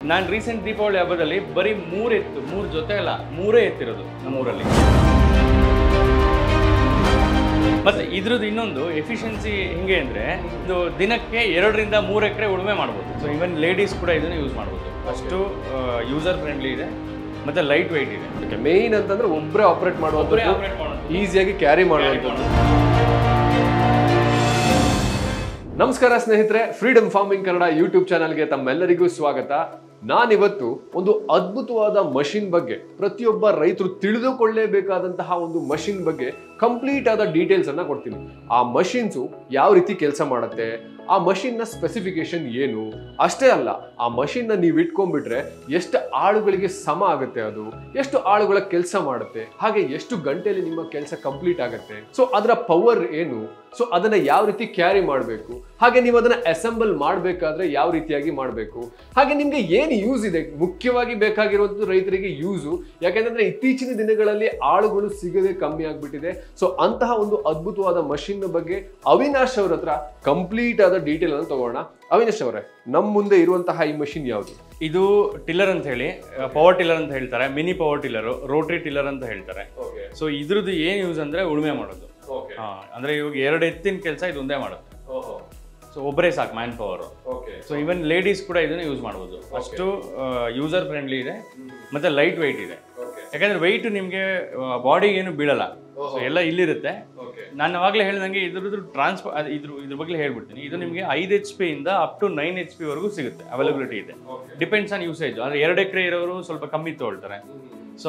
ನಾನು ರೀಸೆಂಟ್ ದೀಪಾವಳಿ ಹಬ್ಬದಲ್ಲಿ ಬರೀ ಮೂರು ಜೊತೆ ಅಲ್ಲ ಮೂರೇ ಎತ್ತಿರೋದು ನಮ್ಮೂರಲ್ಲಿ. ಮತ್ತೆ ಇದ್ರದ್ದು ಇನ್ನೊಂದು ಎಫಿಷಿಯನ್ಸಿ ಹೆಂಗೆ ಅಂದರೆ ಇದು ದಿನಕ್ಕೆ 2 ರಿಂದ 3 ಎಕರೆ ಉಳುಮೆ ಮಾಡ್ಬೋದು. ಸೊ ಈವನ್ ಲೇಡೀಸ್ ಕೂಡ ಇದನ್ನು ಯೂಸ್ ಮಾಡ್ಬೋದು. ಅಷ್ಟು ಯೂಸರ್ ಫ್ರೆಂಡ್ಲಿ ಇದೆ ಮತ್ತು ಲೈಟ್ ವೆಯ್ಟ್ ಇದೆ. ಮೇನ್ ಅಂತಂದ್ರೆ ಒಬ್ಬರೇ ಆಪರೇಟ್ ಮಾಡುವಂಥದ್ದು, ಈಸಿಯಾಗಿ ಕ್ಯಾರಿ ಮಾಡುವಂಥದ್ದು. ನಮಸ್ಕಾರ ಸ್ನೇಹಿತರೆ, ಫ್ರೀಡಮ್ ಫಾರ್ಮಿಂಗ್ ಕನ್ನಡ ಯೂಟ್ಯೂಬ್ ಚಾನಲ್ಗೆ ತಮ್ಮೆಲ್ಲರಿಗೂ ಸ್ವಾಗತ. ನಾನಿವತ್ತು ಒಂದು ಅದ್ಭುತವಾದ ಮಷಿನ್ ಬಗ್ಗೆ, ಪ್ರತಿಯೊಬ್ಬ ರೈತರು ತಿಳಿದುಕೊಳ್ಳೇಬೇಕಾದಂತಹ ಒಂದು ಮಷಿನ್ ಬಗ್ಗೆ ಕಂಪ್ಲೀಟ್ ಆದ ಡೀಟೇಲ್ಸ್ ಅನ್ನ ಕೊಡ್ತೀನಿ. ಆ ಮಷಿನ್ಸು ಯಾವ ರೀತಿ ಕೆಲಸ ಮಾಡುತ್ತೆ, ಆ ಮಷಿನ್ ನ ಸ್ಪೆಸಿಫಿಕೇಶನ್ ಏನು, ಅಷ್ಟೇ ಅಲ್ಲ ಆ ಮಷಿನ್ ನ ನೀವು ಇಟ್ಕೊಂಡ್ಬಿಟ್ರೆ ಎಷ್ಟು ಆಳುಗಳಿಗೆ ಸಮ ಆಗುತ್ತೆ, ಅದು ಎಷ್ಟು ಆಳುಗಳ ಕೆಲಸ ಮಾಡುತ್ತೆ, ಹಾಗೆ ಎಷ್ಟು ಗಂಟೆಯಲ್ಲಿ ನಿಮ್ಮ ಕೆಲಸ ಕಂಪ್ಲೀಟ್ ಆಗುತ್ತೆ, ಸೊ ಅದರ ಪವರ್ ಏನು, ಸೊ ಅದನ್ನ ಯಾವ ರೀತಿ ಕ್ಯಾರಿ ಮಾಡಬೇಕು, ಹಾಗೆ ನೀವು ಅದನ್ನ ಅಸೆಂಬಲ್ ಮಾಡಬೇಕಾದ್ರೆ ಯಾವ ರೀತಿಯಾಗಿ ಮಾಡಬೇಕು, ಹಾಗೆ ನಿಮ್ಗೆ ಏನು ಯೂಸ್ ಇದೆ, ಮುಖ್ಯವಾಗಿ ಬೇಕಾಗಿರುವಂಥದ್ದು ರೈತರಿಗೆ ಯೂಸು. ಯಾಕೆಂದ್ರೆ ಇತ್ತೀಚಿನ ದಿನಗಳಲ್ಲಿ ಆಳುಗಳು ಸಿಗದೆ ಕಮ್ಮಿ ಆಗ್ಬಿಟ್ಟಿದೆ. ಸೊ ಅಂತಹ ಒಂದು ಅದ್ಭುತವಾದ ಮಷಿನ್ ಬಗ್ಗೆ ಅವಿನಾಶ್ ಅವ್ರ ಹತ್ರ ಕಂಪ್ಲೀಟ್ ಆದ ಡೀಟೇಲ್ ಅನ್ನು ತಗೋಣ. ಅವಿನಾಶ್ ಅವರೇ, ನಮ್ಮ ಮುಂದೆ ಇರುವಂತಹ ಈ ಮಷಿನ್ ಯಾವುದು? ಇದು ಟಿಲ್ಲರ್ ಅಂತ ಹೇಳಿ, ಪವರ್ ಟಿಲ್ಲರ್ ಅಂತ ಹೇಳ್ತಾರೆ, mini power tiller, rotary tiller ಅಂತ ಹೇಳ್ತಾರೆ. ಸೊ ಇದ್ರದ್ದು ಏನು ಯೂಸ್ ಅಂದ್ರೆ ಉಳುಮೆ ಮಾಡೋದು. ಅಂದ್ರೆ ಇವಾಗ 2 ಎತ್ತಿನ ಕೆಲಸ ಇದು ಒಂದೇ ಮಾಡುತ್ತೆ. ಸೊ ಒಬ್ಬರೇ ಸಾಕು man power. So even ladies ಕೂಡ ಇದನ್ನು ಯೂಸ್ ಮಾಡ್ಬೋದು. ಅಷ್ಟು ಯೂಸರ್ ಫ್ರೆಂಡ್ಲಿ ಇದೆ ಮತ್ತೆ ಲೈಟ್ ವೆಯ್ಟ್ ಇದೆ. ಯಾಕಂದ್ರೆ ವೆಯ್ಟ್ ನಿಮಗೆ ಬಾಡಿಗೆ ಏನು ಬೀಳಲ್ಲ. ಸೊ ಎಲ್ಲ ಇಲ್ಲಿರುತ್ತೆ. ನಾನು ಅವಾಗಲೇ ಹೇಳ್ದಂಗೆ ಇದ್ರದ್ದು ಇದ್ರ ಬಗ್ಗೆ ಹೇಳ್ಬಿಡ್ತೀನಿ. ಇದು ನಿಮಗೆ 5 HP ಇಂದ ಅಪ್ ಟು 9 HP ವರೆಗೂ ಸಿಗುತ್ತೆ, ಅವೈಲಬಿಲಿಟಿ ಇದೆ. Depends on usage. ಅಂದ್ರೆ 2 ಎಕರೆ ಇರೋರು ಸ್ವಲ್ಪ ಕಮ್ಮಿ ತೊಗೊಳ್ತಾರೆ. ಸೊ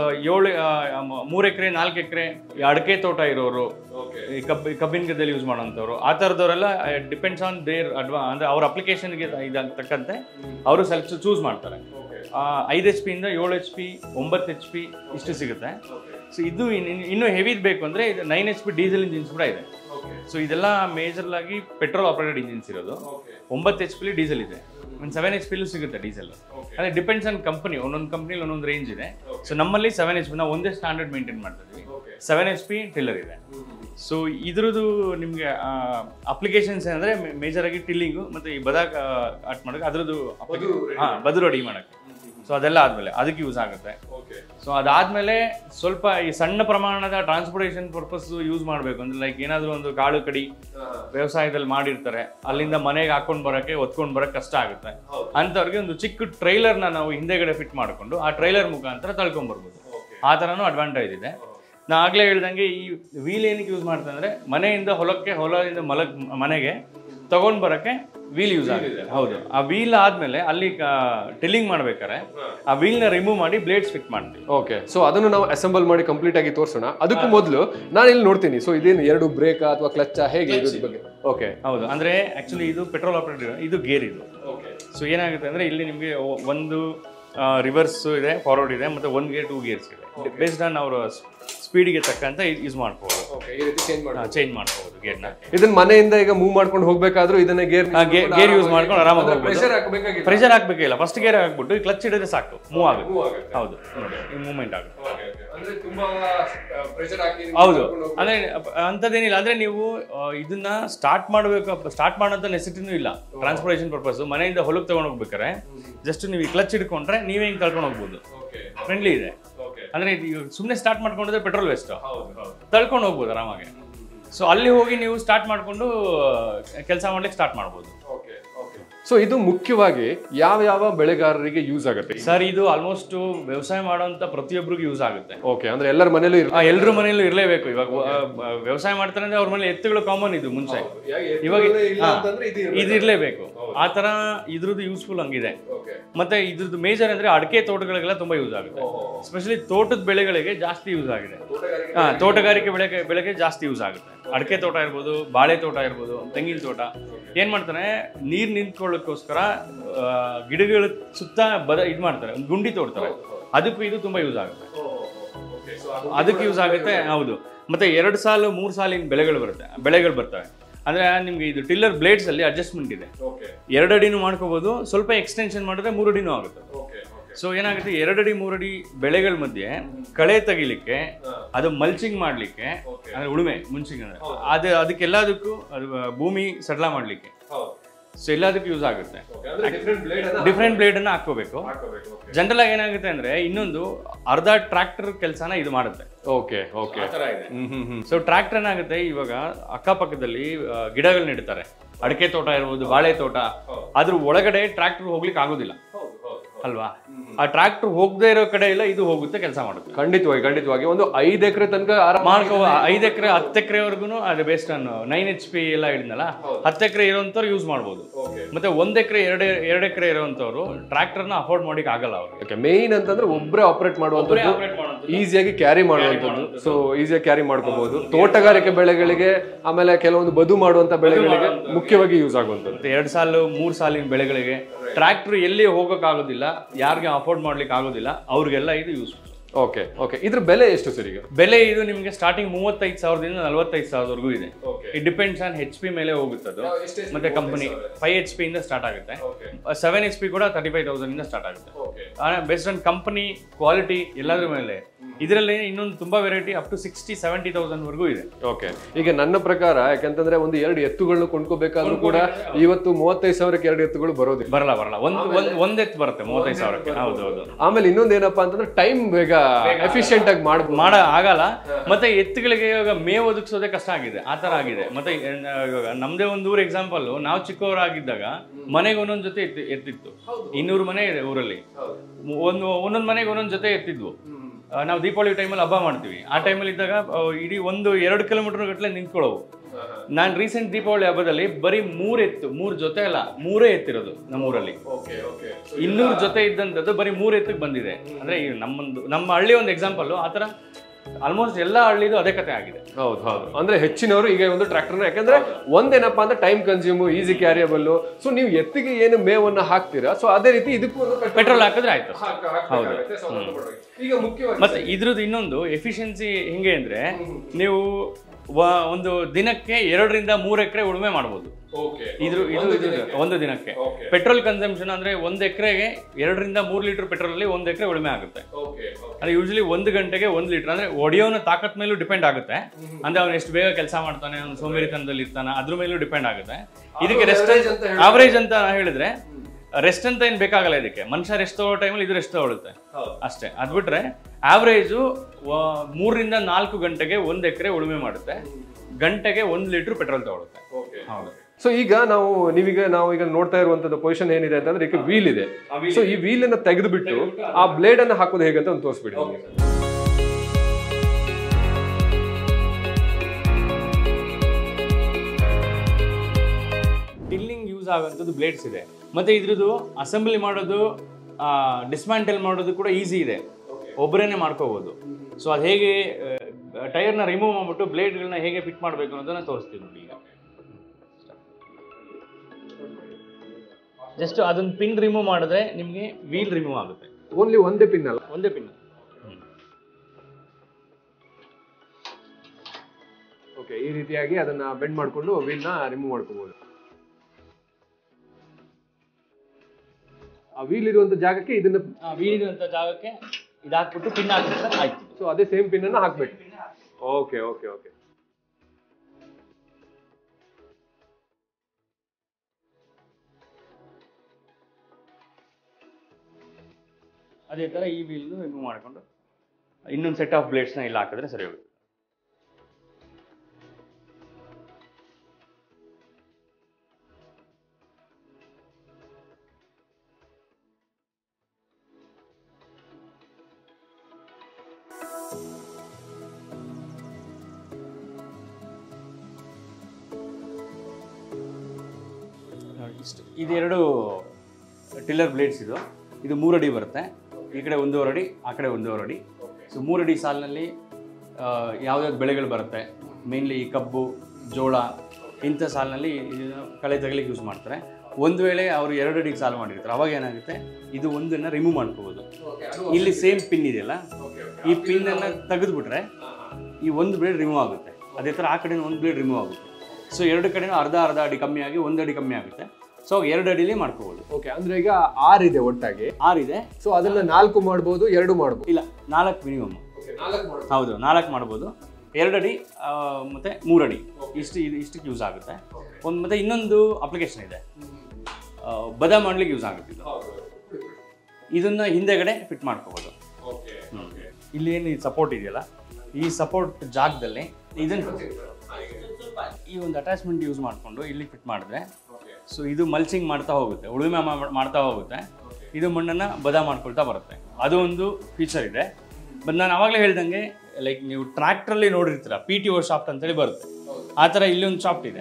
3 ಎಕರೆ 4 ಎಕರೆ ಅಡಿಕೆ ತೋಟ ಇರೋರು, ಕಬ್ಬಿನ ಗದ್ದೆಯಲ್ಲಿ ಯೂಸ್ ಮಾಡೋಂಥವ್ರು, ಆ ಥರದವರೆಲ್ಲ ಡಿಪೆಂಡ್ಸ್ ಆನ್ ದೇರ್ ಅಂದ್ರೆ ಅವ್ರ ಅಪ್ಲಿಕೇಶನ್ಗೆ ತಕ್ಕಂತೆ ಅವರು ಸ್ವಲ್ಪ ಚೂಸ್ ಮಾಡ್ತಾರೆ. 5 HP ಇಂದ 7 HP 9 HP ಇಷ್ಟು ಸಿಗುತ್ತೆ. ಸೊ ಇದು ಇನ್ನೂ ಹೆವಿದ್ ಬೇಕು ಅಂದರೆ ಇದು 9 HP ಡೀಸೆಲ್ ಇಂಜಿನ್ಸ್ ಕೂಡ ಇದೆ. ಸೊ ಇದೆಲ್ಲ ಮೇಜರ್ ಆಗಿ ಪೆಟ್ರೋಲ್ ಆಪರೇಟೆಡ್ ಇಂಜಿನ್ಸ್ ಇರೋದು. 9 HP ಡೀಸೆಲ್ ಇದೆ, 7 HP ಸಿಗುತ್ತೆ ಡೀಸೆಲ್. ಅದೇ ಡಿಪೆಂಡ್ಸ್ ಆನ್ ಕಂಪನಿ, ಒಂದೊಂದು ಕಂಪ್ನಿಲಿ ಒಂದೊಂದು ರೇಂಜ್ ಇದೆ. ಸೊ ನಮ್ಮಲ್ಲಿ 7 HP, ನಾವು ಒಂದೇ ಸ್ಟ್ಯಾಂಡರ್ಡ್ ಮೇಂಟೈನ್ ಮಾಡ್ತಾ ಇದ್ವಿ. 7 HP ಟಿಲ್ಲರ್ ಇದೆ. ಸೊ ಇದ್ರದ್ದು ನಿಮಗೆ ಅಪ್ಲಿಕೇಶನ್ಸ್ ಏನಂದರೆ ಮೇಜರ್ ಆಗಿ ಟಿಲ್ಲಿಂಗು ಮತ್ತು ಈ ಬದ ಕಟ್ ಮಾಡೋಕ್ಕೆ, ಅದ್ರದ್ದು ಬದು ರೆಡಿ ಮಾಡೋಕ್ಕೆ. ಸೊ ಅದೆಲ್ಲ ಆದಮೇಲೆ ಅದಕ್ಕೆ ಯೂಸ್ ಆಗುತ್ತೆ. ಸೊ ಅದಾದಮೇಲೆ ಸ್ವಲ್ಪ ಈ ಸಣ್ಣ ಪ್ರಮಾಣದ ಟ್ರಾನ್ಸ್ಪೋರ್ಟೇಷನ್ ಪರ್ಪಸ್ ಯೂಸ್ ಮಾಡಬೇಕು ಅಂದರೆ, ಲೈಕ್ ಏನಾದರೂ ಒಂದು ಕಾಳು ಕಡಿ ವ್ಯವಸಾಯದಲ್ಲಿ ಮಾಡಿರ್ತಾರೆ, ಅಲ್ಲಿಂದ ಮನೆಗೆ ಹಾಕೊಂಡು ಬರೋಕ್ಕೆ ಹೊತ್ಕೊಂಡು ಬರೋಕ್ಕೆ ಕಷ್ಟ ಆಗುತ್ತೆ. ಅಂಥವ್ರಿಗೆ ಒಂದು ಚಿಕ್ಕ ಟ್ರೈಲರ್ನ ನಾವು ಹಿಂದೆಗಡೆ ಫಿಟ್ ಮಾಡಿಕೊಂಡು ಆ ಟ್ರೈಲರ್ ಮುಖಾಂತರ ತಳ್ಕೊಂಬರ್ಬೋದು. ಆ ಥರನೂ ಅಡ್ವಾಂಟೇಜ್ ಇದೆ. ನಾ ಆಗಲೇ ಹೇಳ್ದಂಗೆ ಈ ವೀಲ್ ಏನಕ್ಕೆ ಯೂಸ್ ಮಾಡ್ತಾರೆ ಅಂದರೆ, ಮನೆಯಿಂದ ಹೊಲದಿಂದ ಮನೆಗೆ ತಗೊಂಡು ಬರೋಕ್ಕೆ ವೀಲ್ ಯೂಸ್ ಆಗುತ್ತೆ. ಹೌದು, ಆ ವೀಲ್ ಆದ್ಮೇಲೆ ಅಲ್ಲಿ ಟಿಲ್ಲಿಂಗ್ ಮಾಡ್ಬೇಕಾರೆ ಆ ವೀಲ್ ನ ರಿಮೂವ್ ಮಾಡಿ ಬ್ಲೇಡ್ಸ್ ಫಿಟ್ ಮಾಡ್ತೀವಿ. ಓಕೆ, ಸೊ ಅದನ್ನು ನಾವು ಅಸೆಂಬಲ್ ಮಾಡಿ ಕಂಪ್ಲೀಟ್ ಆಗಿ ತೋರಿಸೋಣ. ಅದಕ್ಕೂ ಮೊದಲು ನಾನು ಇಲ್ಲಿ ನೋಡ್ತೀನಿ. ಸೊ ಇದೇನು 2 ಬ್ರೇಕ್ ಅಥವಾ ಕ್ಲಚ್ ಹೇಗೆ ಇರೋದ್ರ ಬಗ್ಗೆ? ಓಕೆ, ಹೌದು. ಅಂದ್ರೆ ಆಕ್ಚುಲಿ ಇದು ಪೆಟ್ರೋಲ್ ಆಪರೇಟೆಡ್, ಇದು ಗೇರ್ ಇದು. ಸೊ ಏನಾಗುತ್ತೆ ಅಂದ್ರೆ ಇಲ್ಲಿ ನಿಮಗೆ ಒಂದು ರಿವರ್ಸ್ ಇದೆ, ಫಾರ್ವರ್ಡ್ ಇದೆ, ಮತ್ತೆ 1 ಗೇರ್ 2 ಗೇರ್ಸ್ ಇದೆ. ಬೇಸ್ಡ್ ಆನ್ ಅವರ ಸ್ಪೀಡ್ಗೆ ತಕ್ಕಂತ ಯೂಸ್ ಮಾಡ್ಬೋದು, ಚೇಂಜ್ ಮಾಡ್ಬೋದು ಗೇರ್ನ. ಇದನ್ನ ಮನೆಯಿಂದ ಈಗ ಮೂವ್ ಮಾಡ್ಕೊಂಡು ಹೋಗ್ಬೇಕಾದ್ರೂ ಇದನ್ನ ಗೇರ್ ಯೂಸ್ ಮಾಡ್ಕೊಂಡು ಆರಾಮಾಗಿ ಪ್ರೆಷರ್ ಹಾಕ್ಬೇಕಿಲ್ಲ. ಫಸ್ಟ್ ಗೇರ್ ಹಾಕ್ಬಿಟ್ಟು ಕ್ಲಚ್ ಹಿಡಿದ್ರೆ ಸಾಕು, ಮೂವ್ ಆಗುತ್ತೆ. ಹೌದು, ನೋಡಿ ಮೂವ್ಮೆಂಟ್ ಆಗುತ್ತೆ. ಹೌದು, ಅಂದ್ರೆ ಅಂಥದ್ದೇನಿಲ್ಲ. ಅಂದ್ರೆ ನೀವು ಇದನ್ನ ಸ್ಟಾರ್ಟ್ ಮಾಡೋಂಥ ನೆಸಿಟಿನೂ ಇಲ್ಲ. ಟ್ರಾನ್ಸ್ಪೋರ್ಟೇಷನ್ ಪರ್ಪಸ್ ಮನೆಯಿಂದ ಹೊಲಕ್ಕೆ ತಗೊಂಡು ಹೋಗ್ಬೇಕಾರೆ ಜಸ್ಟ್ ನೀವು ಈ ಕ್ಲಚ್ ಹಿಡ್ಕೊಂಡ್ರೆ ನೀವೇ ಹಿಂಗೆ ತಳ್ಕೊಂಡು ಹೋಗ್ಬೋದು. ಫ್ರೆಂಡ್ಲಿ ಇದೆ. ಅಂದ್ರೆ ಸುಮ್ಮನೆ ಸ್ಟಾರ್ಟ್ ಮಾಡ್ಕೊಂಡಿದ್ರೆ ಪೆಟ್ರೋಲ್ ವೇಸ್ಟ್, ತಳ್ಕೊಂಡು ಹೋಗ್ಬೋದು ಆರಾಮಾಗಿ. ಸೊ ಅಲ್ಲಿ ಹೋಗಿ ನೀವು ಸ್ಟಾರ್ಟ್ ಮಾಡ್ಕೊಂಡು ಕೆಲಸ ಮಾಡ್ಲಿಕ್ಕೆ ಸ್ಟಾರ್ಟ್ ಮಾಡ್ಬೋದು. ಸೊ ಇದು ಮುಖ್ಯವಾಗಿ ಯಾವ ಬೆಳೆಗಾರರಿಗೆ ಯೂಸ್ ಆಗುತ್ತೆ ಸರ್? ಇದು ಆಲ್ಮೋಸ್ಟ್ ವ್ಯವಸಾಯ ಮಾಡುವಂತ ಪ್ರತಿಯೊಬ್ಬರಿಗೂ ಯೂಸ್ ಆಗುತ್ತೆ. ಓಕೆ, ಅಂದ್ರೆ ಎಲ್ಲರ ಮನೆಯಲ್ಲೂ ಇರಲೇಬೇಕು. ಇವಾಗ ವ್ಯವಸಾಯ ಮಾಡ್ತಾರೆ ಅಂದ್ರೆ ಅವ್ರ ಮನೆ ಎತ್ತುಗಳು ಕಾಮನ್. ಇದು ಮುಂಚೆ, ಇವಾಗ ಇದು ಇರಲೇಬೇಕು. ಆ ತರ ಇದ್ರದ್ದು ಯೂಸ್ಫುಲ್ ಹಂಗಿದೆ. ಮತ್ತೆ ಇದ್ರದ್ದು ಮೇಜರ್ ಅಂದ್ರೆ ಅಡಿಕೆ ತೋಟಗಳಿಗೆಲ್ಲ ತುಂಬಾ ಯೂಸ್ ಆಗುತ್ತೆ. ಎಸ್ಪೆಷಲಿ ತೋಟದ ಬೆಳೆಗಳಿಗೆ ಜಾಸ್ತಿ ಯೂಸ್ ಆಗಿದೆ. ತೋಟಗಾರಿಕೆ ಬೆಳೆಗೆ ಜಾಸ್ತಿ ಯೂಸ್ ಆಗುತ್ತೆ. ಅಡಿಕೆ ತೋಟ ಇರ್ಬೋದು, ಬಾಳೆ ತೋಟ ಇರ್ಬೋದು, ತೆಂಗಿನ ತೋಟ. ಏನ್ ಮಾಡ್ತಾನೆ, ನೀರ್ ನಿಂತ್ಕೊಳ್ಳೋಕ್ಕೋಸ್ಕರ ಗಿಡಗಳ ಸುತ್ತ ಇದು ಮಾಡ್ತಾರೆ, ಒಂದು ಗುಂಡಿ ತೋಡ್ತಾರೆ. ಅದಕ್ಕೂ ಇದು ತುಂಬಾ ಯೂಸ್ ಆಗುತ್ತೆ. ಅದಕ್ಕೆ ಯೂಸ್ ಆಗುತ್ತೆ. ಹೌದು, ಮತ್ತೆ 2 ಸಾಲು 3 ಸಾಲಿನ ಬೆಳೆಗಳು ಬರ್ತವೆ. ಅಂದ್ರೆ ನಿಮ್ಗೆ ಇದು ಟಿಲ್ಲರ್ ಬ್ಲೇಡ್ಸ್ ಅಲ್ಲಿ ಅಡ್ಜಸ್ಟ್ಮೆಂಟ್ ಇದೆ. 2 ಅಡಿನೂ ಮಾಡ್ಕೋಬಹುದು, ಸ್ವಲ್ಪ ಎಕ್ಸ್ಟೆನ್ಷನ್ ಮಾಡಿದ್ರೆ 3 ಅಡಿನೂ ಆಗುತ್ತೆ. ಸೊ ಏನಾಗುತ್ತೆ, 2 ಅಡಿ 3 ಅಡಿ ಬೆಳೆಗಳ ಮಧ್ಯೆ ಕಳೆ ತೆಗಿಲಿಕ್ಕೆ, ಅದು ಮಲ್ಚಿಂಗ್ ಮಾಡ್ಲಿಕ್ಕೆ, ಅಂದ್ರೆ ಉಳುಮೆ ಮುಂಚಿಂಗ್, ಅದಕ್ಕೆಲ್ಲದಕ್ಕೂ ಅದು ಭೂಮಿ ಸಡ್ಲ ಮಾಡ್ಲಿಕ್ಕೆ. ಸೊ ಎಲ್ಲದಕ್ಕೂ ಯೂಸ್ ಆಗುತ್ತೆ. ಡಿಫ್ರೆಂಟ್ ಬ್ಲೇಡ್ ಅನ್ನ ಹಾಕೋಬೇಕು. ಜನರಲ್ ಆಗಿ ಏನಾಗುತ್ತೆ ಅಂದ್ರೆ ಇನ್ನೊಂದು ಅರ್ಧ ಟ್ರಾಕ್ಟರ್ ಕೆಲಸನ ಇದು ಮಾಡುತ್ತೆ. Okay okay. ಸೊ ಟ್ರಾಕ್ಟರ್ ಏನಾಗುತ್ತೆ, ಇವಾಗ ಅಕ್ಕಪಕ್ಕದಲ್ಲಿ ಗಿಡಗಳು ನೆಡ್ತಾರೆ, ಅಡಿಕೆ ತೋಟ ಇರ್ಬೋದು, ಬಾಳೆ ತೋಟ, ಅದ್ರ ಒಳಗಡೆ ಟ್ರಾಕ್ಟರ್ ಹೋಗ್ಲಿಕ್ಕೆ ಆಗೋದಿಲ್ಲ ಅಲ್ವಾ? ಆ ಟ್ರಾಕ್ಟರ್ ಹೋಗದೆ ಇರೋ ಕಡೆ ಎಲ್ಲ ಇದು ಹೋಗುತ್ತೆ, ಕೆಲಸ ಮಾಡುತ್ತೆ. ಖಂಡಿತವಾಗಿ ಒಂದು 5 ಎಕರೆ ತನಕ 5 ಎಕರೆ 10 ಎಕರೆವರೆಗೂ ಅದು ಬೇಸ್ಟ್ ಅನ್ನು 9 HP ಎಲ್ಲ ಹೇಳಿದ್ನಲ್ಲ, 10 ಎಕರೆ ಇರೋಂಥವ್ರು ಯೂಸ್ ಮಾಡ್ಬೋದು. ಮತ್ತೆ 1 ಎಕರೆ 2 ಎಕರೆ ಇರೋಂಥವ್ರು ಟ್ರಾಕ್ಟರ್ನ ಅಫೋರ್ಡ್ ಮಾಡಿಕ್ ಆಗಲ್ಲ ಅವ್ರಿಗೆ. ಮೇನ್ ಅಂತಂದ್ರೆ ಒಬ್ಬರೇ ಆಪರೇಟ್ ಮಾಡುವಂಥದ್ದು, ಈಸಿಯಾಗಿ ಕ್ಯಾರಿ ಮಾಡುವಂಥದ್ದು. ಸೊ ಈಸಿಯಾಗಿ ಕ್ಯಾರಿ ಮಾಡ್ಕೋಬಹುದು. ತೋಟಗಾರಿಕೆ ಬೆಳೆಗಳಿಗೆ, ಆಮೇಲೆ ಕೆಲವೊಂದು ಬದು ಮಾಡುವಂತ ಬೆಳೆಗಳಿಗೆ ಮುಖ್ಯವಾಗಿ ಯೂಸ್ ಆಗುವಂಥದ್ದು. 2 ಸಾಲು 3 ಸಾಲಿನ ಬೆಳೆಗಳಿಗೆ ಟ್ರಾಕ್ಟರ್ ಎಲ್ಲಿ ಹೋಗಕ್ಕಾಗೋದಿಲ್ಲ, ಯಾರಿಗೆ ಅಫೋರ್ಡ್ ಮಾಡ್ಲಿಕ್ಕೆ ಆಗೋದಿಲ್ಲ, ಅವ್ರಿಗೆಲ್ಲ ಇದು ಯೂಸ್. Okay okay. ಇದ್ರ ಬೆಲೆ ಎಷ್ಟು ಸರ್ ಈಗ? ಬೆಲೆ ಇದು ನಿಮಗೆ ಸ್ಟಾರ್ಟಿಂಗ್ 35,000ದಿಂದ 45,000ವರೆಗೂ ಇದೆ. ಇಟ್ ಡಿಪೆಂಡ್ಸ್ ಆನ್ HP ಮೇಲೆ ಹೋಗುತ್ತದು. ಮತ್ತೆ ಕಂಪನಿ 5 HP ಇಂದ ಸ್ಟಾರ್ಟ್ ಆಗುತ್ತೆ, 7 HP ಕೂಡ 35,000 ಇಂದ ಸ್ಟಾರ್ಟ್ ಆಗುತ್ತೆ. ಬೇಸ್ಡ್ ಆನ್ ಕಂಪನಿ ಕ್ವಾಲಿಟಿ ಎಲ್ಲದ್ರ ಮೇಲೆ. ಇದರಲ್ಲಿ ಇನ್ನೊಂದು ತುಂಬಾ ವೆರೈಟಿ ಅಪ್ ಟು 60-70,000 ವರೆಗೂ ಇದೆ. ಓಕೆ. ಈಗ ನನ್ನ ಪ್ರಕಾರ ಯಾಕಂತಂದ್ರೆ ಒಂದು 2 ಎತ್ತುಗಳನ್ನ ಕೊಂಡ್ಕೋಬೇಕಾದ್ರೂ ಕೂಡ ಇವತ್ತು 35,000ಕ್ಕೆ 2 ಎತ್ತುಗಳು ಬರೋದಿಲ್ಲ. ಬರಲ್ಲ. ಒಂದ್ ಎತ್ತು ಬರುತ್ತೆ 35,000ಕ್ಕೆ. ಹೌದು. ಆಮೇಲೆ ಇನ್ನೊಂದು ಏನಪ್ಪಾ ಅಂತಂದ್ರೆ ಟೈಮ್ ಬೇಗ ಎಫಿಷಿಯಂಟ್ ಆಗಿ ಮಾಡ ಆಗಲ್ಲ. ಮತ್ತೆ ಎತ್ತುಗಳಿಗೆ ಇವಾಗ ಮೇವು ಒದಗಿಸೋದೇ ಕಷ್ಟ ಆಗಿದೆ, ಆ ತರ ಆಗಿದೆ. ಮತ್ತೆ ಇವಾಗ ನಮ್ದೇ ಒಂದು ಊರ್ ಎಕ್ಸಾಂಪಲ್, ನಾವು ಚಿಕ್ಕವರಾಗಿದ್ದಾಗ ಮನೆಗೆ ಒಂದೊಂದ್ ಜೊತೆ ಎತ್ತಿತ್ತು. 200 ಮನೆ ಇದೆ ಊರಲ್ಲಿ, ಒಂದೊಂದ್ ಮನೆಗೆ ಒಂದೊಂದ್ ಜೊತೆ ಎತ್ತಿದ್ವು. ನಾವು ದೀಪಾವಳಿ ಟೈಮಲ್ಲಿ ಹಬ್ಬ ಮಾಡ್ತೀವಿ. ಆ ಟೈಮಲ್ಲಿ ಇದ್ದಾಗ ಇಡೀ 1-2 ಕಿಲೋಮೀಟರ್ ಗಟ್ಟಲೆ ನಿಂತ್ಕೊಳ್ಳೋವು. ನಾನು ರೀಸೆಂಟ್ ದೀಪಾವಳಿ ಹಬ್ಬದಲ್ಲಿ ಬರೀ 3 ಜೊತೆ ಅಲ್ಲ, 3 ಎತ್ತಿರೋದು ನಮ್ಮೂರಲ್ಲಿ. 200 ಜೊತೆ ಇದ್ದಂಥದ್ದು ಬರೀ 3 ಎತ್ತಿಗೆ ಬಂದಿದೆ. ಅಂದ್ರೆ ನಮ್ಮ ಹಳ್ಳಿ ಒಂದು ಎಕ್ಸಾಂಪಲ್. ಆ ಥರ ಆಲ್ಮೋಸ್ಟ್ ಎಲ್ಲ ಹಳ್ಳಿದು ಅದೇ ಕತೆ ಆಗಿದೆ. ಹೌದು. ಅಂದ್ರೆ ಹೆಚ್ಚಿನವರು ಈಗ ಒಂದು ಟ್ರಾಕ್ಟರ್ನ, ಯಾಕಂದ್ರೆ ಒಂದೇನಪ್ಪಾ ಅಂದ್ರೆ time consume, easy carriable. So ನೀವು ಎತ್ತಿಗೆ ಏನು ಮೇವನ್ನ ಹಾಕ್ತೀರಾ, ಸೊ ಅದೇ ರೀತಿ ಇದಕ್ಕೂ ಪೆಟ್ರೋಲ್ ಹಾಕಿದ್ರೆ ಆಯ್ತು. ಹೌದು. ಈಗ ಮುಖ್ಯವಾಗಿ ಮತ್ತೆ ಇದ್ರದ್ದು ಇನ್ನೊಂದು ಎಫಿಷಿಯನ್ಸಿ ಹೆಂಗೆ ಅಂದ್ರೆ, ನೀವು ಒಂದು ದಿನಕ್ಕೆ 2-3 ಎಕರೆ ಉಳುಮೆ ಮಾಡ್ಬೋದು. ಇದು ಒಂದು ದಿನಕ್ಕೆ. ಪೆಟ್ರೋಲ್ ಕನ್ಸಂಪ್ಷನ್ ಅಂದ್ರೆ 1 ಎಕರೆಗೆ 2-3 ಲೀಟರ್ ಪೆಟ್ರೋಲ್ ಅಲ್ಲಿ 1 ಎಕರೆ ಉಳುಮೆ ಆಗುತ್ತೆ. ಅಂದ್ರೆ ಯೂಶಲಿ 1 ಗಂಟೆಗೆ 1 ಲೀಟರ್. ಅಂದ್ರೆ ಒಡೆಯೋನ ತಾಕತ್ ಮೇಲೂ ಡಿಪೆಂಡ್ ಆಗುತ್ತೆ. ಅಂದ್ರೆ ಅವ್ನು ಎಷ್ಟು ಬೇಗ ಕೆಲಸ ಮಾಡ್ತಾನೆ, ಅವ್ನು ಸೋಂಬೇರಿತನದಲ್ಲಿ ಇರ್ತಾನೆ, ಅದ್ರ ಮೇಲೂ ಡಿಪೆಂಡ್ ಆಗುತ್ತೆ. ಇದಕ್ಕೆ ರೆಸ್ಟ್ ಆವರೇಜ್ ಅಂತ ಹೇಳಿದ್ರೆ, ರೆಸ್ಟ್ ಅಂತ ಏನ್ ಬೇಕಾಗಲ್ಲ ಇದಕ್ಕೆ. ಮನುಷ್ಯ ರೆಸ್ಟ್ ತಗೊಳ್ಳೋ ಟೈಮಲ್ಲಿ ಇದು ರೆಸ್ಟ್ ತಗೊಳುತ್ತೆ ಅಷ್ಟೇ. ಅದ್ ಬಿಟ್ರೆ ಆವರೇಜು 3-4 ಗಂಟೆಗೆ 1 ಎಕರೆ ಉಳುಮೆ ಮಾಡುತ್ತೆ. ಗಂಟೆಗೆ 1 ಲೀಟರ್ ಪೆಟ್ರೋಲ್ ತಗೊಳುತ್ತೆ. ಹೌದು. ಸೊ ಈಗ ನಾವು ಈಗ ನೋಡ್ತಾ ಇರುವಂತದ್ದು ಪೊಸಿಷನ್ ಏನಿದೆ ಅಂತಂದ್ರೆ, ಈಗ ವೀಲ್ ಇದೆ. ಸೊ ಈ ವೀಲ್ ಅನ್ನ ತೆಗೆದು ಬಿಟ್ಟು ಆ ಬ್ಲೇಡ್ ಅನ್ನ ಹಾಕೋದು ಹೇಗಂತ ಒಂದು ತೋರಿಸ್ಬಿಡಿ. ಟಿಲ್ಲಿಂಗ್ ಯೂಸ್ ಆಗುವಂಥದ್ದು ಬ್ಲೇಡ್ಸ್ ಇದೆ. ಮತ್ತೆ ಇದ್ರದ್ದು ಅಸೆಂಬ್ಲಿ ಮಾಡೋದು, ಡಿಸ್ಮ್ಯಾಂಟಲ್ ಮಾಡೋದು ಕೂಡ ಈಸಿ ಇದೆ, ಒಬ್ಬರೇನೆ ಮಾಡ್ಕೋಬಹುದು. ಸೊ ಅದು ಹೇಗೆ ಟೈರ್ನ ರಿಮೂವ್ ಮಾಡ್ಬಿಟ್ಟು ಬ್ಲೇಡ್ಗಳನ್ನ ಹೇಗೆ ಫಿಟ್ ಮಾಡಬೇಕು ಅನ್ನೋದನ್ನ ತೋರಿಸ್ತೀವಿ ನೋಡಿ. ಈಗ ಜಸ್ಟ್ ಅದೊಂದು ಪಿನ್ ರಿಮೂವ್ ಮಾಡಿದ್ರೆ ನಿಮಗೆ ವೀಲ್ ರಿಮೂವ್ ಆಗುತ್ತೆ. ಓನ್ಲಿ ಒಂದೇ ಪಿನ್ ಅಲ್ಲ? ಒಂದೇ ಪಿನ್. ಓಕೆ. ಈ ರೀತಿಯಾಗಿ ಅದನ್ನ ಬೆಂಡ್ ಮಾಡ್ಕೊಂಡು ವೀಲ್ನ ರಿಮೂವ್ ಮಾಡ್ಕೋಬಹುದು. ಆ ವೀಲ್ ಇರುವಂತ ಜಾಗಕ್ಕೆ ಇದನ್ನ ಇದಾಕ್ಬಿಟ್ಟು ಪಿನ್ ಹಾಕಿದ್ರೆ ಆಯ್ತು. ಸೊ ಅದೇ ಸೇಮ್ ಪಿನ್ ಅನ್ನ ಹಾಕ್ಬೇಕು. Okay okay okay. ಅದೇ ತರ ಈ ವೀಲ್ ರಿಮೂವ್ ಮಾಡ್ಕೊಂಡು ಇನ್ನೊಂದು ಸೆಟ್ ಆಫ್ ಬ್ಲೇಡ್ಸ್ನ ಇಲ್ಲಿ ಹಾಕಿದ್ರೆ ಸರಿ ಹೋಗುತ್ತೆ. ಇದೆರಡು ಟಿಲ್ಲರ್ ಬ್ಲೇಡ್ಸ್. ಇದು 3 ಅಡಿ ಬರುತ್ತೆ. ಈ ಕಡೆ 1.5 ಅಡಿ, ಆ ಕಡೆ 1.5 ಅಡಿ. ಸೊ 3 ಅಡಿ ಸಾಲಿನಲ್ಲಿ ಯಾವ್ಯಾವ್ದು ಬೆಳೆಗಳು ಬರುತ್ತೆ, ಮೇನ್ಲಿ ಕಬ್ಬು, ಜೋಳ, ಇಂಥ ಸಾಲಿನಲ್ಲಿ ಕಳೆ ತೆಗಲಿಕ್ಕೆ ಯೂಸ್ ಮಾಡ್ತಾರೆ. ಒಂದು ವೇಳೆ ಅವರು 2 ಅಡಿಗೆ ಸಾಲು ಮಾಡಿರ್ತಾರೆ, ಅವಾಗ ಏನಾಗುತ್ತೆ, ಇದು ಒಂದನ್ನು ರಿಮೂವ್ ಮಾಡ್ಕೋಬೋದು. ಇಲ್ಲಿ ಸೇಮ್ ಪಿನ್ ಇದೆಯಲ್ಲ, ಈ ಪಿನ್ನನ್ನು ತೆಗೆದುಬಿಟ್ರೆ ಈ ಒಂದು ಬ್ಲೇಡ್ ರಿಮೂವ್ ಆಗುತ್ತೆ. ಅದೇ ಥರ ಆ ಕಡೆ ಒಂದು ಬ್ಲೇಡ್ ರಿಮೂವ್ ಆಗುತ್ತೆ. ಸೊ 2 ಕಡೆನೂ ಅರ್ಧ ಅಡಿ ಕಮ್ಮಿ ಆಗಿ 1 ಅಡಿ ಕಮ್ಮಿ ಆಗುತ್ತೆ. ಸೊ 2 ಅಡಿಲಿ ಮಾಡ್ಕೋಬಹುದು. ಓಕೆ. ಅಂದ್ರೆ ಈಗ 6 ಇದೆ, ಒಟ್ಟಾಗಿ 6 ಇದೆ. ಸೊ ಅದನ್ನ 4 ಮಾಡ್ಬೋದು, 2 ಮಾಡ್ಬೋದು? ಇಲ್ಲ, 4 ಮಿನಿಮಮ್. ಹೌದು, 4 ಮಾಡ್ಬೋದು. 2 ಅಡಿ ಮತ್ತೆ 3 ಅಡಿ ಇಷ್ಟಕ್ಕೆ ಯೂಸ್ ಆಗುತ್ತೆ. ಮತ್ತೆ ಇನ್ನೊಂದು ಅಪ್ಲಿಕೇಶನ್ ಇದೆ. ಬದ ಮಾಡ್ಲಿಕ್ಕೆ ಯೂಸ್ ಆಗುತ್ತೆ ಇದು. ಇದನ್ನ ಹಿಂದೆಗಡೆ ಫಿಟ್ ಮಾಡ್ಕೋಬೋದು. ಇಲ್ಲಿ ಏನು ಸಪೋರ್ಟ್ ಇದೆಯಲ್ಲ, ಈ ಸಪೋರ್ಟ್ ಜಾಗದಲ್ಲಿ ಇದನ್ನು ಈ ಒಂದು ಅಟ್ಯಾಚ್ಮೆಂಟ್ ಯೂಸ್ ಮಾಡಿಕೊಂಡು ಇಲ್ಲಿ ಫಿಟ್ ಮಾಡಿದ್ರೆ ಸೊ ಇದು ಮಲ್ಚಿಂಗ್ ಮಾಡ್ತಾ ಹೋಗುತ್ತೆ, ಉಳುಮೆ ಮಾಡ್ತಾ ಹೋಗುತ್ತೆ. ಇದು ಮಣ್ಣನ್ನು ಬದ ಮಾಡ್ಕೊಳ್ತಾ ಬರುತ್ತೆ. ಅದು ಒಂದು ಫೀಚರ್ ಇದೆ. ಬಟ್ ನಾನು ಆವಾಗಲೇ ಹೇಳ್ದಂಗೆ ಲೈಕ್ ನೀವು ಟ್ರ್ಯಾಕ್ಟ್ರಲ್ಲಿ ನೋಡಿರ್ತೀರ PT ಓ ಶಾಫ್ಟ್ ಅಂತೇಳಿ ಬರುತ್ತೆ. ಆ ಥರ ಇಲ್ಲಿ ಒಂದು ಶಾಫ್ಟ್ ಇದೆ.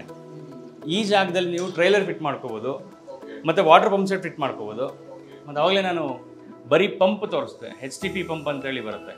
ಈ ಜಾಗದಲ್ಲಿ ನೀವು ಟ್ರೈಲರ್ ಫಿಟ್ ಮಾಡ್ಕೋಬೋದು, ಮತ್ತು ವಾಟರ್ ಪಂಪ್ ಸೆಟ್ ಫಿಟ್ ಮಾಡ್ಕೋಬೋದು. ಮತ್ತು ಆವಾಗಲೇ ನಾನು ಬರೀ ಪಂಪ್ ತೋರಿಸ್ದೆ, HTP ಪಂಪ್ ಅಂತೇಳಿ ಬರುತ್ತೆ.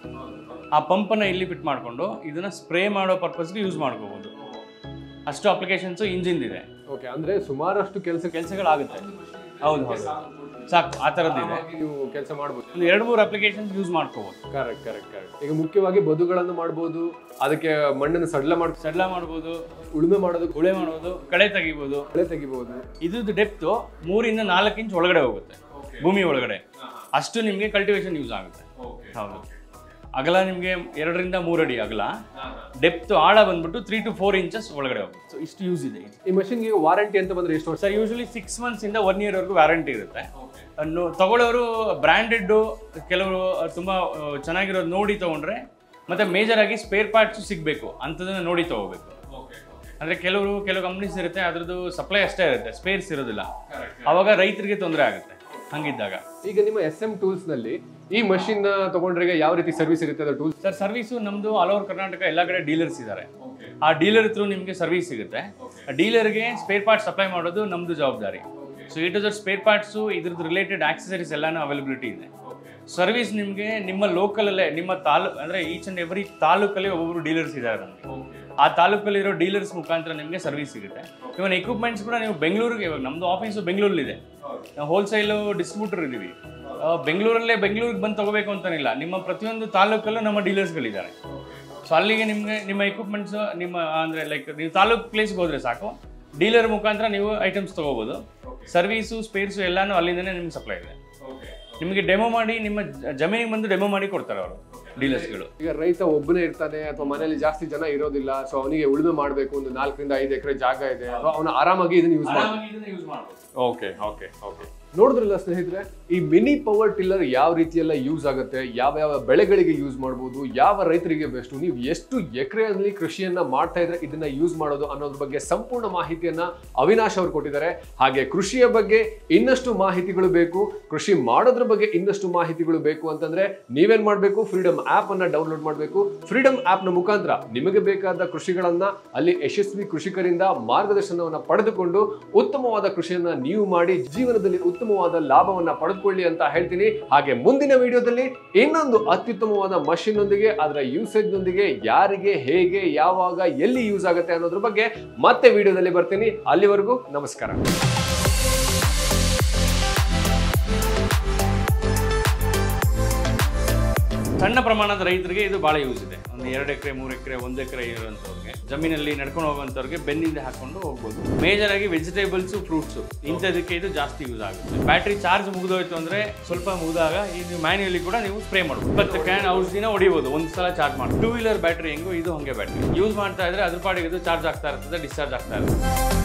ಆ ಪಂಪನ್ನು ಇಲ್ಲಿ ಫಿಟ್ ಮಾಡಿಕೊಂಡು ಇದನ್ನು ಸ್ಪ್ರೇ ಮಾಡೋ ಪರ್ಪಸ್ಗೆ ಯೂಸ್ ಮಾಡ್ಕೋಬೋದು. ಅಷ್ಟು ಅಪ್ಲಿಕೇಶನ್ಸು ಇಂಜಿನ್ದಿದೆ. ಓಕೆ, ಅಂದರೆ ಸುಮಾರಷ್ಟು ಕೆಲಸಗಳಾಗುತ್ತೆ. ಹೌದು ಹೌದು, ಸಾಕು ಆ ಥರದ್ದಿದೆ. ನೀವು ಕೆಲಸ ಮಾಡ್ಬೋದು, ಒಂದು 2-3 ಅಪ್ಲಿಕೇಶನ್ಸ್ ಯೂಸ್ ಮಾಡ್ಕೋಬೋದು. ಕರೆಕ್ಟ್. ಈಗ ಮುಖ್ಯವಾಗಿ ಬದುಗಳನ್ನು ಮಾಡ್ಬೋದು, ಅದಕ್ಕೆ ಮಣ್ಣನ್ನು ಸಡ್ಲ ಮಾಡ್ಬೋದು, ಉಳುಮೆ ಮಾಡೋದು, ಕಳೆ ತೆಗಿಬೋದು. ಇದ್ರದ್ದು ಡೆಪ್ತು 3 ಇಂದ 4 ಇಂಚ್ ಒಳಗಡೆ ಹೋಗುತ್ತೆ, ಭೂಮಿ ಒಳಗಡೆ. ಅಷ್ಟು ನಿಮಗೆ ಕಲ್ಟಿವೇಶನ್ ಯೂಸ್ ಆಗುತ್ತೆ. ಹೌದು, ಅಗಲ ನಿಮಗೆ 2 ರಿಂದ 3 ಅಡಿ ಅಗಲ, ಡೆಪ್ತ್ ಆಳ ಬಂದ್ಬಿಟ್ಟು 3 to 4 ಇಂಚಸ್ ಒಳಗಡೆ ಹೋಗುತ್ತೆ. ಸೊ ಇಷ್ಟು ಯೂಸ್ ಇದೆ. ಈ ಮಷಿನ್ಗೆ ವಾರಂಟಿ ಅಂತ ಬಂದ್ರೆ ಎಷ್ಟು ವರ್ಷ? ಸರ್ ಯೂಶಲಿ 6 months ಇಂದ 1 year ವರೆಗೂ ವ್ಯಾರಂಟಿ ಇರುತ್ತೆ. ತಗೊಳ್ಳೋರು ಬ್ರ್ಯಾಂಡೆಡ್ ಕೆಲವರು ತುಂಬ ಚೆನ್ನಾಗಿರೋದು ನೋಡಿ ತಗೊಂಡ್ರೆ, ಮತ್ತೆ ಮೇಜರ್ ಆಗಿ ಸ್ಪೇರ್ ಪಾರ್ಟ್ಸ್ ಸಿಗಬೇಕು ಅಂಥದನ್ನ ನೋಡಿ ತಗೋಬೇಕು. ಅಂದರೆ ಕೆಲವು ಕಂಪ್ನೀಸ್ ಇರುತ್ತೆ, ಅದ್ರದ್ದು ಸಪ್ಲೈ ಅಷ್ಟೇ ಇರುತ್ತೆ, ಸ್ಪೇರ್ಸ್ ಇರೋದಿಲ್ಲ. ಆವಾಗ ರೈತರಿಗೆ ತೊಂದರೆ ಆಗುತ್ತೆ. ಹಂಗಿದ್ದಾಗ ಈಗ ನಿಮ್ಮ SM ಟೂಲ್ಸ್ ನಲ್ಲಿ ಈ ಮಷಿನ್ ತಗೊಂಡ್ರೆ ಯಾವ ರೀತಿ ಸರ್ವಿಸ್ ಇರುತ್ತೆ ಅದು ಟೂಲ್ಸ್? ಸರ್ ಸರ್ವಿಸು ನಮ್ದು ಆಲ್ ಓವರ್ ಕರ್ನಾಟಕ ಎಲ್ಲ ಕಡೆ ಡೀಲರ್ಸ್ ಇದ್ದಾರೆ. ಆ ಡೀಲರ್ ಥ್ರೂ ನಿಮಗೆ ಸರ್ವಿಸ್ ಸಿಗುತ್ತೆ. ಡೀಲರ್ಗೆ ಸ್ಪೇರ್ ಪಾರ್ಟ್ಸ್ ಸಪ್ಲೈ ಮಾಡೋದು ನಮ್ದು ಜವಾಬ್ದಾರಿ. So A to Z spare parts, ಇದ್ರದ್ದು ರಿಲೇಟೆಡ್ ಆಕ್ಸೆಸರೀಸ್ ಎಲ್ಲಾನು ಅವೈಲಬಿಲಿಟಿ ಇದೆ. ಸರ್ವಿಸ್ ನಿಮಗೆ ನಿಮ್ಮ ಲೋಕಲಲ್ಲೇ, ನಿಮ್ಮ ಅಂದರೆ ಈಚ್ ಅಂಡ್ ಎವ್ರಿ ತಾಲೂಕಲ್ಲಿ ಒಬ್ಬೊಬ್ರು ಡೀಲರ್ಸ್ ಇದ್ದಾರೆ ನಮಗೆ. ಆ ತಾಲೂಕಲ್ಲಿರೋ ಡೀಲರ್ಸ್ ಮುಖಾಂತರ ನಿಮಗೆ ಸರ್ವಿಸ್ ಸಿಗುತ್ತೆ. ಇವನ್ ಎಕ್ವಿಪ್ಮೆಂಟ್ಸ್ ಕೂಡ ನೀವು ಬೆಂಗಳೂರಿಗೆ, ಇವಾಗ ನಮ್ಮದು ಆಫೀಸು ಬೆಂಗಳೂರಲ್ಲಿದೆ, ನಾವು ಹೋಲ್ಸೇಲು ಡಿಸ್ಟ್ರಿಬ್ಯೂಟರ್ ಇದ್ದೀವಿ. ಬೆಂಗಳೂರಿಗೆ ಬಂದು ತಗೋಬೇಕು ಅಂತನಿಲ್ಲ, ನಿಮ್ಮ ಪ್ರತಿಯೊಂದು ತಾಲೂಕಲ್ಲೂ ನಮ್ಮ ಡೀಲರ್ಸ್ಗಳಿದ್ದಾರೆ. ಸೊ ಅಲ್ಲಿಗೆ ನಿಮ್ಮ ಎಕ್ವಿಪ್ಮೆಂಟ್ಸು ಅಂದರೆ ಲೈಕ್ ನೀವು ತಾಲೂಕು ಪ್ಲೇಸ್ಗೆ ಹೋದರೆ ಸಾಕು, ಡೀಲರ್ ಮುಖಾಂತರ ನೀವು ಐಟಮ್ಸ್ ತೊಗೋಬೋದು. ಸರ್ವೀಸು ಸ್ಪೇರ್ಸು ಎಲ್ಲಾನು ಅಲ್ಲಿಂದನೇ ನಿಮ್ಗೆ ಸಪ್ಲೈ ಇದೆ. ನಿಮಗೆ ಡೆಮೋ ಮಾಡಿ, ನಿಮ್ಮ ಜಮೀನಿಗೆ ಬಂದು ಡೆಮೋ ಮಾಡಿ ಕೊಡ್ತಾರೆ ಅವರು ಡೀಲರ್ಸ್ಗಳು. ಈಗ ರೈತ ಒಬ್ಬನೇ ಇರ್ತಾನೆ ಅಥವಾ ಮನೆಯಲ್ಲಿ ಜಾಸ್ತಿ ಜನ ಇರೋದಿಲ್ಲ, ಸೊ ಅವನಿಗೆ ಉಳುಮೆ ಮಾಡಬೇಕು, ಒಂದು 4 ರಿಂದ 5 ಎಕರೆ ಜಾಗ ಇದೆ, ಅವನು ಆರಾಮಾಗಿ ಇದನ್ನ ಯೂಸ್ ಮಾಡ್ಬೋದು. ಓಕೆ. ನೋಡಿದ್ರಲ್ಲ ಸ್ನೇಹಿತರೆ, ಈ ಮಿನಿ ಪವರ್ ಟಿಲ್ಲರ್ ಯಾವ ರೀತಿಯೆಲ್ಲ ಯೂಸ್ ಆಗುತ್ತೆ, ಯಾವ ಬೆಳೆಗಳಿಗೆ ಯೂಸ್ ಮಾಡ್ಬೋದು, ಯಾವ ರೈತರಿಗೆ ಬೆಸ್ಟ್, ನೀವು ಎಷ್ಟು ಎಕರೆಯಲ್ಲಿ ಕೃಷಿಯನ್ನ ಮಾಡ್ತಾ ಇದ್ರೆ ಇದನ್ನ ಯೂಸ್ ಮಾಡೋದು ಅನ್ನೋದ್ರ ಬಗ್ಗೆ ಸಂಪೂರ್ಣ ಮಾಹಿತಿಯನ್ನ ಅವಿನಾಶ್ ಅವರು ಕೊಟ್ಟಿದ್ದಾರೆ. ಹಾಗೆ ಕೃಷಿಯ ಬಗ್ಗೆ ಇನ್ನಷ್ಟು ಮಾಹಿತಿಗಳು ಬೇಕು, ಕೃಷಿ ಮಾಡೋದ್ರ ಬಗ್ಗೆ ಇನ್ನಷ್ಟು ಮಾಹಿತಿಗಳು ಬೇಕು ಅಂತಂದ್ರೆ ನೀವೇನ್ ಮಾಡ್ಬೇಕು, ಫ್ರೀಡಮ್ ಆಪ್ ಅನ್ನ ಡೌನ್ಲೋಡ್ ಮಾಡಬೇಕು. ಫ್ರೀಡಮ್ ಆಪ್ ನ ಮುಖಾಂತರ ನಿಮಗೆ ಬೇಕಾದ ಕೃಷಿಗಳನ್ನ ಅಲ್ಲಿ ಯಶಸ್ವಿ ಕೃಷಿಕರಿಂದ ಮಾರ್ಗದರ್ಶನವನ್ನ ಪಡೆದುಕೊಂಡು ಉತ್ತಮವಾದ ಕೃಷಿಯನ್ನ ನೀವು ಮಾಡಿ ಜೀವನದಲ್ಲಿ ಉತ್ತಮವಾದ ಲಾಭವನ್ನ ಪಡೆದುಕೊಳ್ಳಿ ಅಂತ ಹೇಳ್ತೀನಿ. ಹಾಗೆ ಮುಂದಿನ ವಿಡಿಯೋದಲ್ಲಿ ಇನ್ನೊಂದು ಅತ್ಯುತ್ತಮವಾದ ಮಷಿನ್ ನೊಂದಿಗೆ, ಅದರ ಯೂಸೇಜ್ ನೊಂದಿಗೆ, ಯಾರಿಗೆ ಹೇಗೆ ಯಾವಾಗ ಎಲ್ಲಿ ಯೂಸ್ ಆಗುತ್ತೆ ಅನ್ನೋದ್ರ ಬಗ್ಗೆ ಮತ್ತೆ ವಿಡಿಯೋದಲ್ಲಿ ಬರ್ತೀನಿ. ಅಲ್ಲಿವರೆಗೂ ನಮಸ್ಕಾರ. ಸಣ್ಣ ಪ್ರಮಾಣದ ರೈತರಿಗೆ ಇದು ಭಾಳ ಯೂಸ್ ಇದೆ. ಒಂದು 2 ಎಕರೆ 3 ಎಕರೆ 1 ಎಕರೆ ಇರುವಂಥವ್ರಿಗೆ, ಜಮೀನಲ್ಲಿ ನಡ್ಕೊಂಡು ಹೋಗುವಂಥವ್ರಿಗೆ ಬೆನ್ನಿಂದ ಹಾಕೊಂಡು ಹೋಗ್ಬೋದು. ಮೇಜರ್ ಆಗಿ ವೆಜಿಟೇಬಲ್ಸು, ಫ್ರೂಟ್ಸು ಇಂಥದಕ್ಕೆ ಇದು ಜಾಸ್ತಿ ಯೂಸ್ ಆಗುತ್ತೆ. ಬ್ಯಾಟ್ರಿ ಚಾರ್ಜ್ ಮುಗಿದೋಯ್ತು ಅಂದರೆ ಸ್ವಲ್ಪ ಮುಗಿದಾಗ ಇದು ಮ್ಯಾನ್ಯುಯಲಿ ಕೂಡ ನೀವು ಸ್ಪ್ರೇ ಮಾಡ್ಬೋದು. 20 ಕ್ಯಾನ್ ಔಷಧಿನ ಹೊಡಿಬೋದು ಒಂದು ಸಲ ಚಾರ್ಜ್ ಮಾಡಿ. 2 ವೀಲರ್ ಬ್ಯಾಟ್ರಿ ಹೆಂಗೋ ಇದು ಹಂಗೆ ಬ್ಯಾಟ್ರಿ ಯೂಸ್ ಮಾಡ್ತಾ ಇದ್ರೆ ಅದ್ರ ಪಾಡಿಗೆ ಇದು ಚಾರ್ಜ್ ಆಗ್ತಾ ಇರ್ತದೆ, ಡಿಸ್ಚಾರ್ಜ್ ಆಗ್ತಾ ಇರ್ತದೆ.